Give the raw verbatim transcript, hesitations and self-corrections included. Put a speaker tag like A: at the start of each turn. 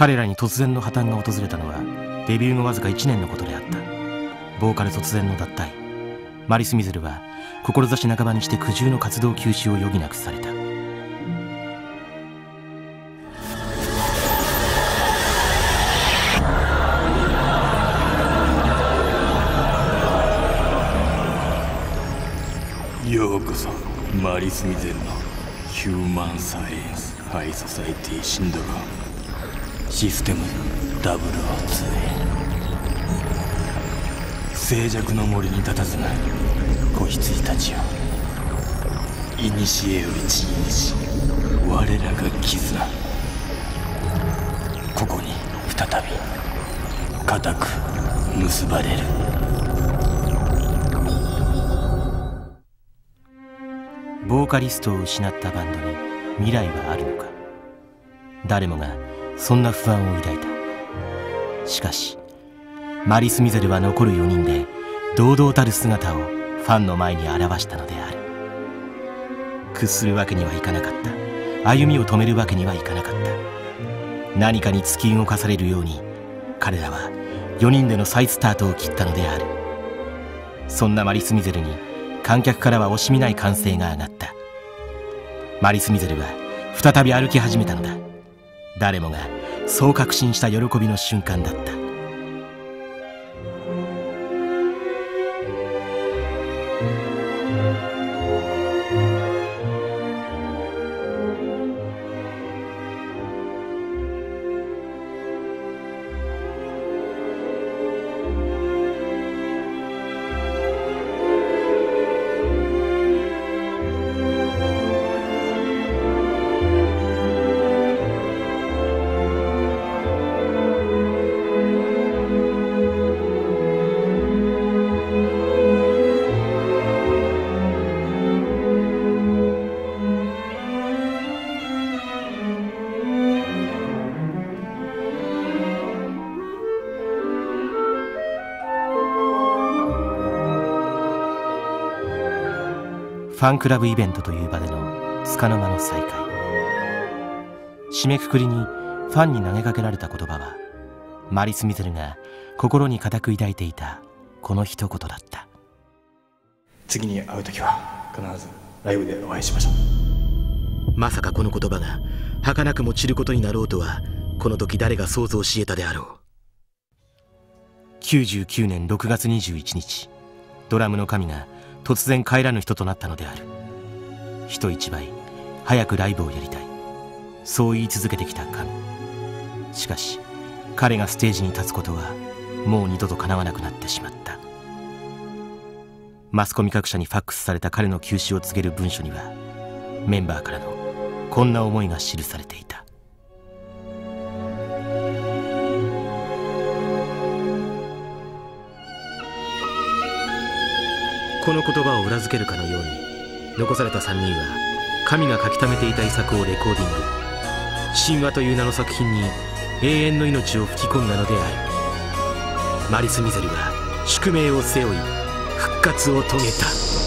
A: 彼らに突然の破綻が訪れたのはデビュー後わずかいちねんのことであった。ボーカル突然の脱退。マリス・ミゼルは志半ばにして苦渋の活動休止を余儀なくされた。
B: ようこそマリス・ミゼルのヒューマンサイエンスハイソサイティシンドロームシステムダブルオーツー。静寂の森に佇む子羊たちよ、古より地にし我らが絆、ここに再び固く結ばれる。
A: ボーカリストを失ったバンドに未来はあるのか。誰もがそんな不安を抱いた。しかしマリス・ミゼルは残るよにんで堂々たる姿をファンの前に表したのである。屈するわけにはいかなかった。歩みを止めるわけにはいかなかった。何かに突き動かされるように彼らはよにんでの再スタートを切ったのである。そんなマリス・ミゼルに観客からは惜しみない歓声が上がった。マリス・ミゼルは再び歩き始めたのだ。誰もがそう確信した喜びの瞬間だった。ファンクラブイベントという場での束の間の再会。締めくくりにファンに投げかけられた言葉はマリス・ミゼルが心に固く抱いていたこの一言だった。
C: 次に会う時は必ずライブでお会いしましょう。
A: まさかこの言葉が儚くも散ることになろうとはこの時誰が想像し得たであろう。きゅうじゅうきゅうねんろくがつにじゅういちにち、ドラムの神が突然帰らぬ人となったのである。人一倍早くライブをやりたい、そう言い続けてきた神。しかし彼がステージに立つことはもう二度と叶わなくなってしまった。マスコミ各社にファックスされた彼の休止を告げる文書にはメンバーからのこんな思いが記されていた。この言葉を裏付けるかのように残されたさんにんは神が書き溜めていた遺作をレコーディング、神話という名の作品に永遠の命を吹き込んだのである。マリス・ミゼルは宿命を背負い復活を遂げた。